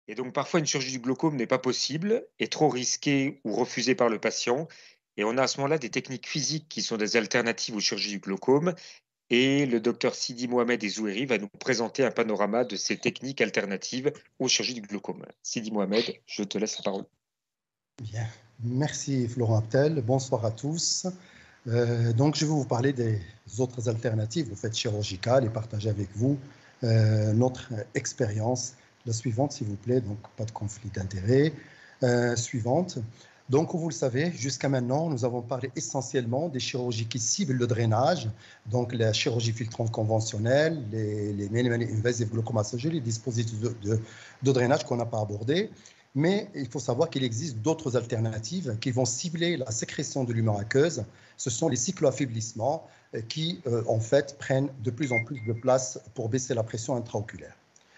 Et donc, parfois, une chirurgie du glaucome n'est pas possible, est trop risquée ou refusée par le patient. Et on a à ce moment-là des techniques physiques qui sont des alternatives aux chirurgies du glaucome. Et le docteur Sidi Mohamed Ezoueri va nous présenter un panorama de ces techniques alternatives aux chirurgies du glaucome. Sidi Mohamed, je te laisse la parole. Bien, merci Florent Abtel. Bonsoir à tous. Donc, je vais vous parler des autres alternatives au fait chirurgicales et partager avec vous notre expérience. La suivante, s'il vous plaît, donc pas de conflit d'intérêts. Suivante. Donc, vous le savez, jusqu'à maintenant, nous avons parlé essentiellement des chirurgies qui ciblent le drainage, donc la chirurgie filtrante conventionnelle, les minimally invasive glaucomasturgie, les dispositifs de drainage qu'on n'a pas abordés. Mais il faut savoir qu'il existe d'autres alternatives qui vont cibler la sécrétion de l'humeur aqueuse. Ce sont les cycloaffaiblissements qui, en fait, prennent de plus en plus de place pour baisser la pression intraoculaire.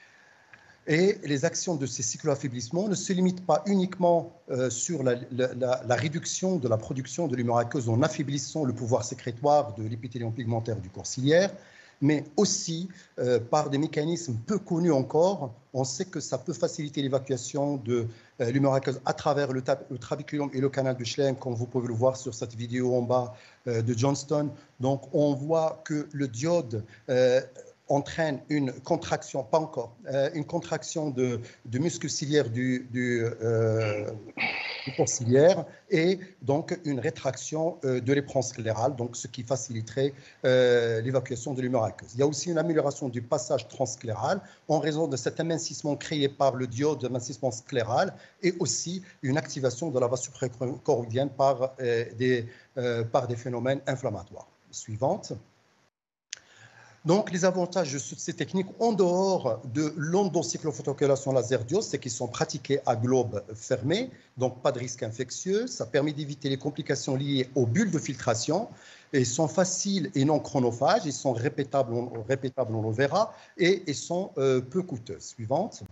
Et les actions de ces cycloaffaiblissements ne se limitent pas uniquement sur la réduction de la production de l'humeur aqueuse en affaiblissant le pouvoir sécrétoire de l'épithélium pigmentaire du corps ciliaire, mais aussi par des mécanismes peu connus encore. On sait que ça peut faciliter l'évacuation de l'humeur aqueuse à travers le trabéculum et le canal de Schlemm, comme vous pouvez le voir sur cette vidéo en bas de Johnston. Donc, on voit que le diode entraîne une contraction, pas encore, une contraction de muscles ciliaires du corps ciliaire et donc une rétraction de l'éperon scléral, donc ce qui faciliterait l'évacuation de l'humeur aqueuse. Il y a aussi une amélioration du passage transscléral en raison de cet amincissement créé par le diode d'amincissement scléral et aussi une activation de la vase suprachoroïdienne par des phénomènes inflammatoires. Suivante. Donc, les avantages de ces techniques, en dehors de l'endocyclophotocoagulation laser diode, c'est qu'ils sont pratiqués à globe fermé, donc pas de risque infectieux. Ça permet d'éviter les complications liées aux bulles de filtration. Ils sont faciles et non chronophages. Ils sont répétables, on le verra, et ils sont peu coûteux. Suivante.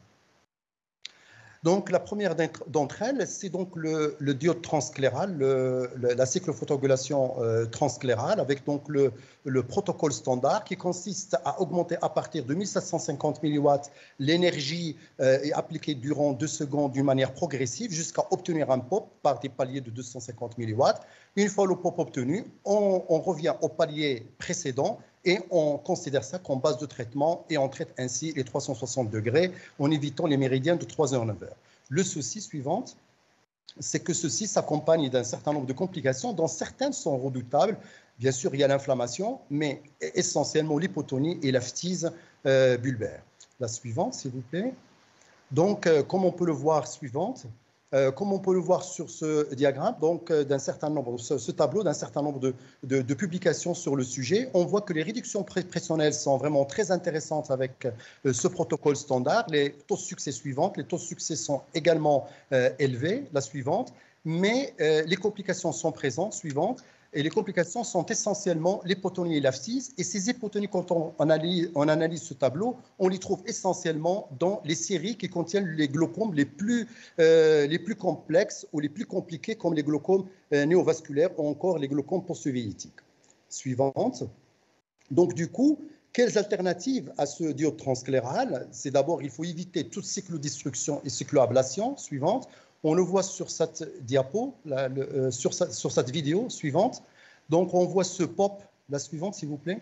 Donc, la première d'entre elles, c'est donc le diode transscléral, la cyclophotocoagulation transsclérale, avec donc le protocole standard qui consiste à augmenter à partir de 1750 mW l'énergie est appliquée durant 2 secondes d'une manière progressive jusqu'à obtenir un pop par des paliers de 250 mW. Une fois le pop obtenu, on revient au palier précédent et on considère ça comme base de traitement et on traite ainsi les 360 degrés en évitant les méridiens de 3h à 9h. Le souci suivant, c'est que ceci s'accompagne d'un certain nombre de complications dont certaines sont redoutables. Bien sûr, il y a l'inflammation, mais essentiellement l'hypotonie et la phtise bulbaire. La suivante, s'il vous plaît. Donc, comme on peut le voir, suivante. Comme on peut le voir sur ce diagramme, donc d'un certain nombre, ce tableau d'un certain nombre de publications sur le sujet, on voit que les réductions pressionnelles sont vraiment très intéressantes avec ce protocole standard. Les taux de succès suivants, les taux de succès sont également élevés, la suivante, mais les complications sont présentes, suivantes. Et les complications sont essentiellement l'hypotonie et la phtise. Et ces hypotonies, quand on analyse ce tableau, on les trouve essentiellement dans les séries qui contiennent les glaucomes les plus complexes ou les plus compliqués, comme les glaucomes néovasculaires ou encore les glaucomes post-uveiitiques. Suivante. Donc, du coup, quelles alternatives à ce diode transscléral? C'est d'abord, il faut éviter toute cyclodestruction et cycloablation. Suivante. On le voit sur cette diapo, sur cette vidéo suivante. Donc, on voit ce pop, la suivante, s'il vous plaît.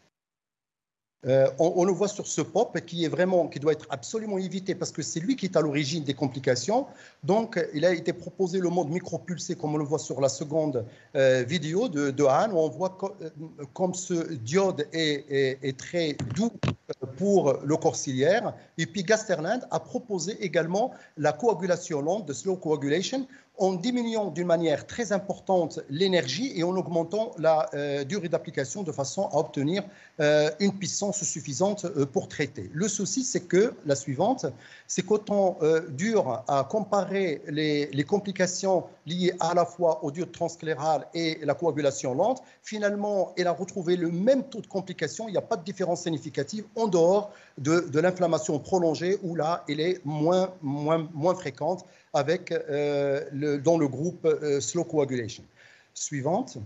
On le voit sur ce pop qui doit être absolument évité parce que c'est lui qui est à l'origine des complications. Donc, il a été proposé le mode micropulsé, comme on le voit sur la seconde vidéo de Anne, où on voit comme ce diode est très doux pour le corps ciliaire. Et puis Gasterland a proposé également la coagulation lente, de slow coagulation, en diminuant d'une manière très importante l'énergie et en augmentant la durée d'application de façon à obtenir une puissance suffisante pour traiter. Le souci, c'est que, la suivante, c'est quand on dure à comparer les complications liées à la fois au diode transscléral et la coagulation lente, finalement, elle a retrouvé le même taux de complications, il n'y a pas de différence significative en dehors de l'inflammation prolongée où là, elle est moins fréquente avec, dans le groupe slow coagulation. Suivante.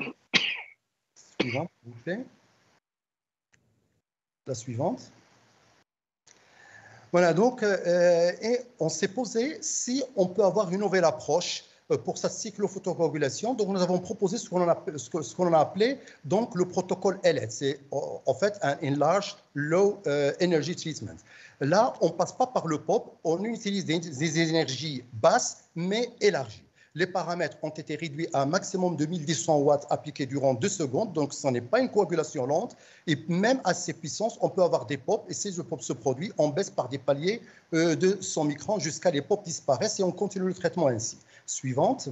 Suivante, s'il vous plaît. La suivante. Voilà, donc, et on s'est posé si on peut avoir une nouvelle approche pour cette cyclophotocoagulation. Donc, nous avons proposé ce qu'on a appelé donc, le protocole LED. C'est en fait un Enlarged Low Energy Treatment. Là, on ne passe pas par le POP, on utilise des énergies basses mais élargies. Les paramètres ont été réduits à un maximum de 1200 watts appliqués durant 2 secondes, donc ce n'est pas une coagulation lente. Et même à ces puissances, on peut avoir des POP, et ces POP se produisent, on baisse par des paliers de 100 microns jusqu'à les POP disparaissent et on continue le traitement ainsi. Suivante.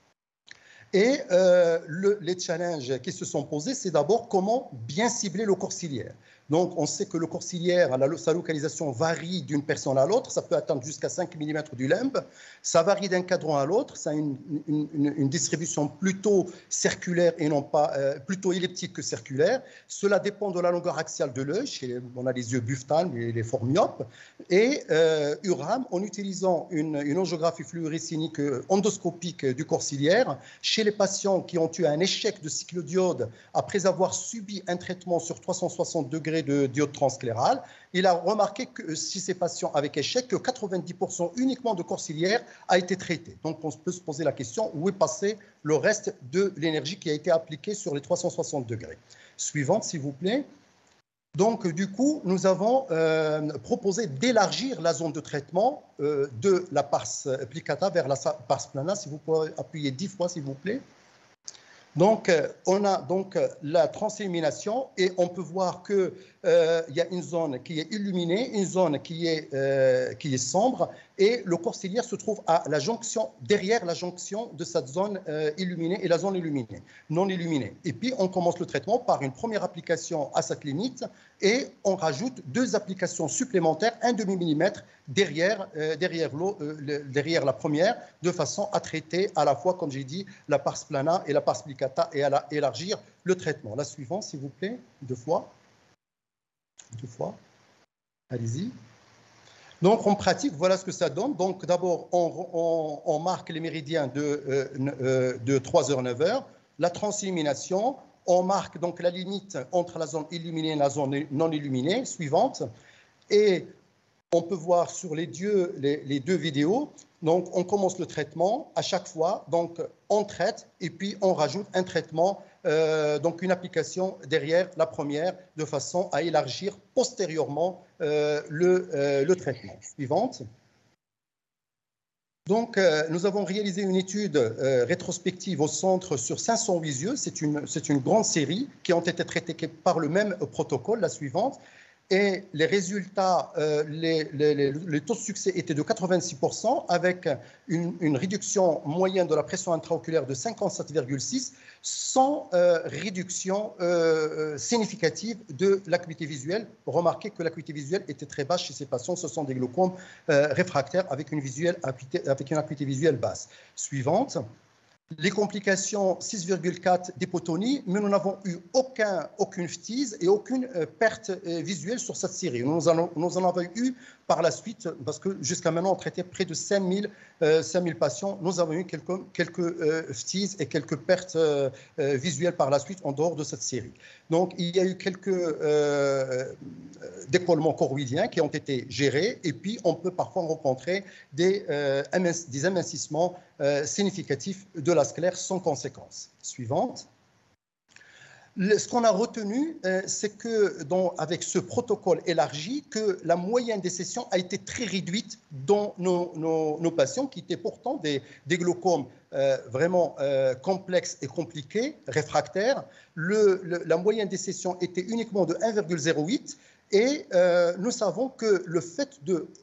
Et les challenges qui se sont posés, c'est d'abord comment bien cibler le corps ciliaire. Donc, on sait que le corps ciliaire, sa localisation varie d'une personne à l'autre. Ça peut atteindre jusqu'à 5 mm du limbe. Ça varie d'un cadran à l'autre. Ça a une distribution plutôt circulaire et non pas plutôt elliptique que circulaire. Cela dépend de la longueur axiale de l'œil. On a les yeux buphtal, les formes myopes. Et URAM, en utilisant une angiographie fluorescinique endoscopique du corps ciliaire, chez les patients qui ont eu un échec de cyclodiode après avoir subi un traitement sur 360 degrés de diode transclérale, il a remarqué que si ces patients avec échec, que 90% uniquement de corps ciliaire a été traité. Donc on peut se poser la question, où est passé le reste de l'énergie qui a été appliquée sur les 360 degrés. Suivante, s'il vous plaît. Donc, du coup, nous avons proposé d'élargir la zone de traitement de la pars plicata vers la pars plana. Si vous pouvez appuyer 10 fois, s'il vous plaît. Donc, on a donc la transillumination et on peut voir qu'il y a une zone qui est illuminée, une zone qui est sombre et le corps ciliaire se trouve à la jonction, derrière la jonction de cette zone illuminée et la zone illuminée, non illuminée. Et puis, on commence le traitement par une première application à cette limite et on rajoute 2 applications supplémentaires, 1 demi-millimètre derrière la première, de façon à traiter à la fois, comme j'ai dit, la pars plana et la pars plicata et à élargir le traitement. La suivante, s'il vous plaît, 2 fois. 2 fois. Allez-y. Donc, en pratique, voilà ce que ça donne. Donc, d'abord, on marque les méridiens de 3h, 9h. La transillumination, on marque donc la limite entre la zone illuminée et la zone non illuminée. Suivante. Et on peut voir sur les 2 vidéos. Donc, on commence le traitement à chaque fois. Donc, on traite et puis on rajoute un traitement, donc une application derrière la première, de façon à élargir postérieurement le traitement. Suivante. Donc, nous avons réalisé une étude rétrospective au centre sur 508 yeux. C'est une grande série qui ont été traités par le même protocole. La suivante. Et les résultats, les taux de succès étaient de 86%, avec une réduction moyenne de la pression intraoculaire de 57,6, sans réduction significative de l'acuité visuelle. Remarquez que l'acuité visuelle était très basse chez ces patients. Ce sont des glaucomes réfractaires avec une acuité visuelle basse. Suivante. Les complications 6,4 d'hypotonie, mais nous n'avons eu aucune phtise et aucune perte visuelle sur cette série. Nous en avons eu par la suite, parce que jusqu'à maintenant, on traitait près de 5000 patients. Nous avons eu quelques phtises et quelques pertes visuelles par la suite en dehors de cette série. Donc, il y a eu quelques décollements choroïdiens qui ont été gérés et puis on peut parfois rencontrer des amincissements significatifs de la sclère sans conséquence. Suivante. Ce qu'on a retenu, c'est que avec ce protocole élargi, que la moyenne des sessions a été très réduite dans nos patients qui étaient pourtant des glaucomes vraiment complexes et compliqués, réfractaires. La moyenne des sessions était uniquement de 1,08 et nous savons que le fait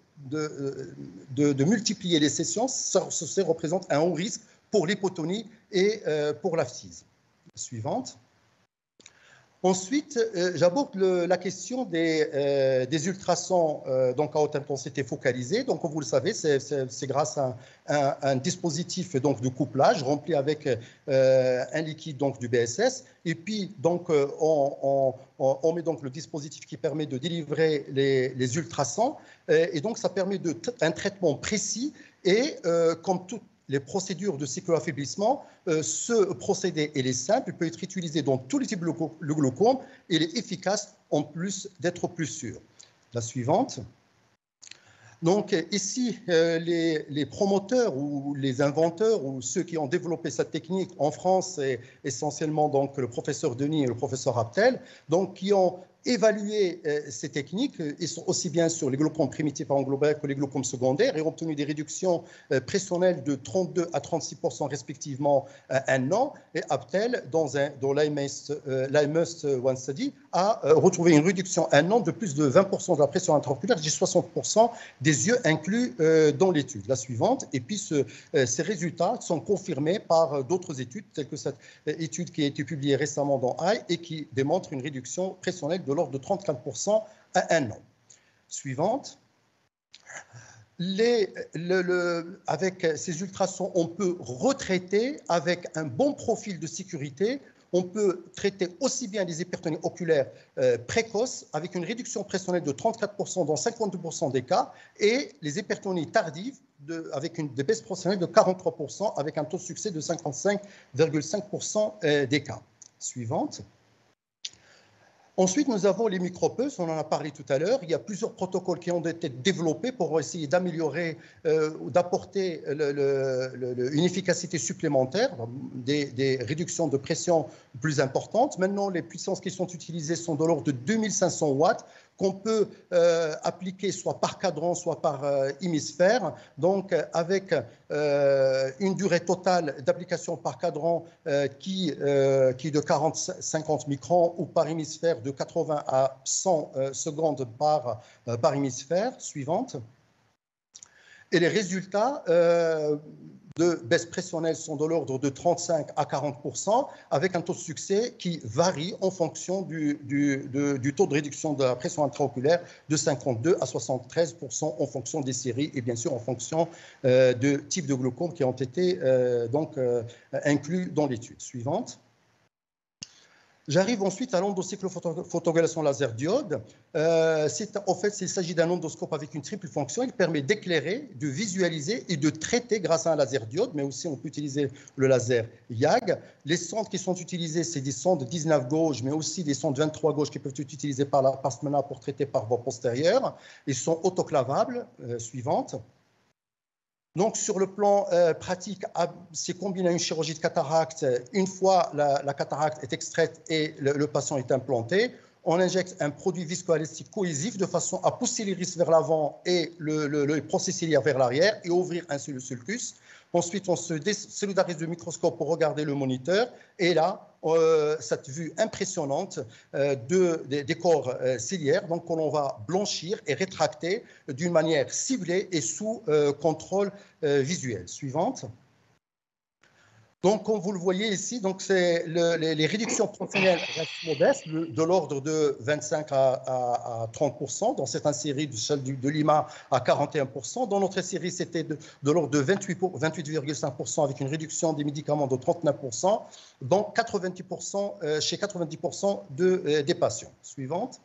de multiplier les sessions, ça représente un haut risque pour l'hypotonie et pour la phtise. Suivante. Ensuite, j'aborde la question des ultrasons donc à haute intensité focalisée. Donc, comme vous le savez, c'est grâce à un dispositif donc, de couplage rempli avec un liquide donc, du BSS. Et puis, donc, on met donc le dispositif qui permet de délivrer les ultrasons. Et donc, ça permet un traitement précis et comme tout les procédures de cycloaffaiblissement, ce procédé est simple, il peut être utilisé dans tous les types de glaucome et il est efficace en plus d'être plus sûr. La suivante. Donc ici, les promoteurs ou les inventeurs ou ceux qui ont développé cette technique en France, c'est essentiellement donc le professeur Denis et le professeur Aptel, donc qui ont évalué ces techniques. Ils sont aussi bien sur les glaucomes primitifs à englobés que les glaucomes secondaires et ont obtenu des réductions pressionnelles de 32 à 36% respectivement un an. Et Aptel, dans l'IMUS One Study, a retrouvé une réduction un an de plus de 20% de la pression intraoculaire, j'ai 60% des yeux inclus dans l'étude, la suivante. Et puis ces résultats sont confirmés par d'autres études, telles que cette étude qui a été publiée récemment dans AI et qui démontre une réduction pressionnelle de l'ordre de 34% à un an. Suivante. Avec ces ultrasons, on peut retraiter avec un bon profil de sécurité. On peut traiter aussi bien les hypertonies oculaires précoces avec une réduction pressionnelle de 34% dans 52% des cas et les hypertonies tardives avec une baisse pressionnelle de 43% avec un taux de succès de 55,5% des cas. Suivante. Ensuite, nous avons les micropuces, on en a parlé tout à l'heure. Il y a plusieurs protocoles qui ont été développés pour essayer d'améliorer ou d'apporter une efficacité supplémentaire, des réductions de pression plus importantes. Maintenant, les puissances qui sont utilisées sont de l'ordre de 2500 watts, qu'on peut appliquer soit par cadran, soit par hémisphère, donc avec une durée totale d'application par cadran qui est de 40-50 microns ou par hémisphère de 80 à 100 secondes par hémisphère. Suivante. Et les résultats de baisse pressionnelle sont de l'ordre de 35 à 40%, avec un taux de succès qui varie en fonction du taux de réduction de la pression intraoculaire de 52 à 73% en fonction des séries et bien sûr en fonction de types de glaucome qui ont été inclus dans l'étude. Suivante. J'arrive ensuite à l'endocyclophotogradation laser diode. En fait, il s'agit d'un endoscope avec une triple fonction. Il permet d'éclairer, de visualiser et de traiter grâce à un laser diode, mais aussi on peut utiliser le laser YAG. Les sondes qui sont utilisées, c'est des sondes 19 gauge, mais aussi des sondes 23 gauge qui peuvent être utilisées par la Passmana pour traiter par voie postérieure. Ils sont autoclavables. Suivante. Donc, sur le plan pratique, c'est combiné à une chirurgie de cataracte. Une fois la cataracte est extraite et le patient est implanté, on injecte un produit viscoélastique cohésif de façon à pousser l'iris vers l'avant et le processus ciliaire vers l'arrière et ouvrir ainsi le sulcus. Ensuite, on se désolidarise du microscope pour regarder le moniteur. Et là, cette vue impressionnante des corps ciliaires, donc qu'on va blanchir et rétracter d'une manière ciblée et sous contrôle visuel. Suivante. Donc, comme vous le voyez ici, c'est les réductions professionnelles restent modestes, de l'ordre de 25 à 30%. Dans certaines séries, celle de Lima à 41%. Dans notre série, c'était de l'ordre de 28,5% avec une réduction des médicaments de 39%, donc 90%, chez 90% des patients. Suivante.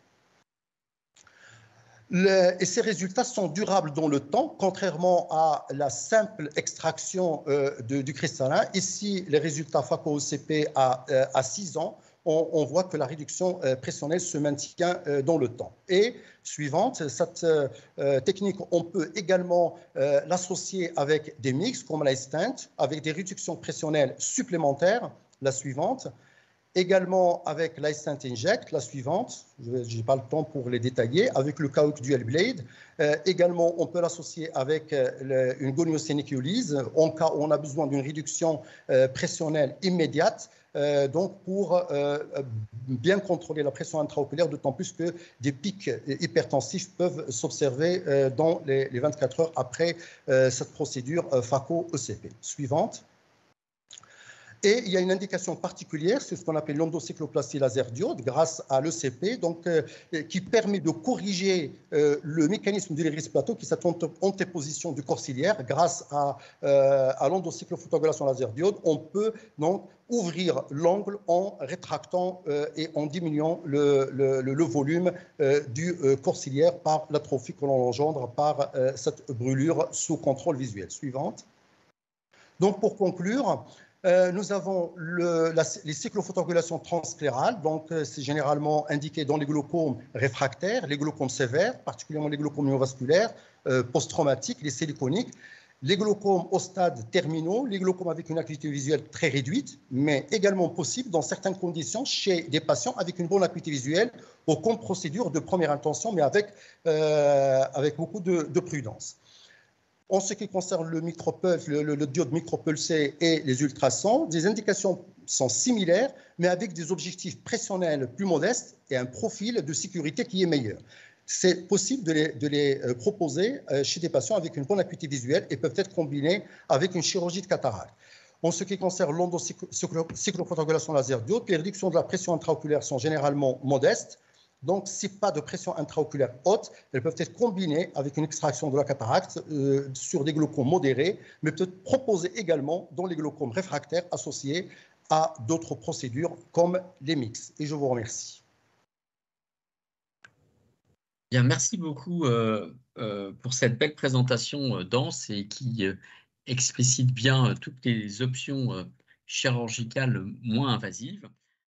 Et ces résultats sont durables dans le temps, contrairement à la simple extraction du cristallin. Ici, les résultats FACO-OCP à 6 ans, on voit que la réduction pressionnelle se maintient dans le temps. Et suivante, cette technique, on peut également l'associer avec des mix comme l'iStent, avec des réductions pressionnelles supplémentaires. La suivante. Également avec l'iStent Inject, la suivante, je n'ai pas le temps pour les détailler, avec le Kauk Dual Blade. Également, on peut l'associer avec une goniosyneciolyse en cas où on a besoin d'une réduction pressionnelle immédiate, donc pour bien contrôler la pression intraoculaire, d'autant plus que des pics hypertensifs peuvent s'observer dans les 24 heures après cette procédure FACO-ECP. Suivante. Et il y a une indication particulière, c'est ce qu'on appelle l'endocycloplastie laser diode, grâce à l'ECP, donc, qui permet de corriger le mécanisme de l'iris plateau, qui est cette antéposition du corps ciliaire. Grâce à l'endocyclophotogradation laser diode, on peut donc ouvrir l'angle en rétractant et en diminuant le volume du corps ciliaire par l'atrophie que l'on engendre par cette brûlure sous contrôle visuel. Suivante. Donc, pour conclure, nous avons les cyclophotocoagulations transsclérales, donc c'est généralement indiqué dans les glaucomes réfractaires, les glaucomes sévères, particulièrement les glaucomes néovasculaires, post-traumatiques, les siliconiques, les glaucomes au stade terminaux, les glaucomes avec une acuité visuelle très réduite, mais également possible dans certaines conditions chez des patients avec une bonne acuité visuelle ou comme procédure de première intention, mais avec beaucoup de prudence. En ce qui concerne le diode micropulsé et les ultrasons, les indications sont similaires, mais avec des objectifs pressionnels plus modestes et un profil de sécurité qui est meilleur. C'est possible de les proposer chez des patients avec une bonne acuité visuelle et peuvent être combinés avec une chirurgie de cataracte. En ce qui concerne l'endocyclophotocoagulation laser diode, les réductions de la pression intraoculaire sont généralement modestes. Donc, si pas de pression intraoculaire haute, elles peuvent être combinées avec une extraction de la cataracte sur des glaucomes modérés, mais peut-être proposées également dans les glaucomes réfractaires associés à d'autres procédures comme les mix. Et je vous remercie. Bien, merci beaucoup pour cette belle présentation dense et qui explicite bien toutes les options chirurgicales moins invasives.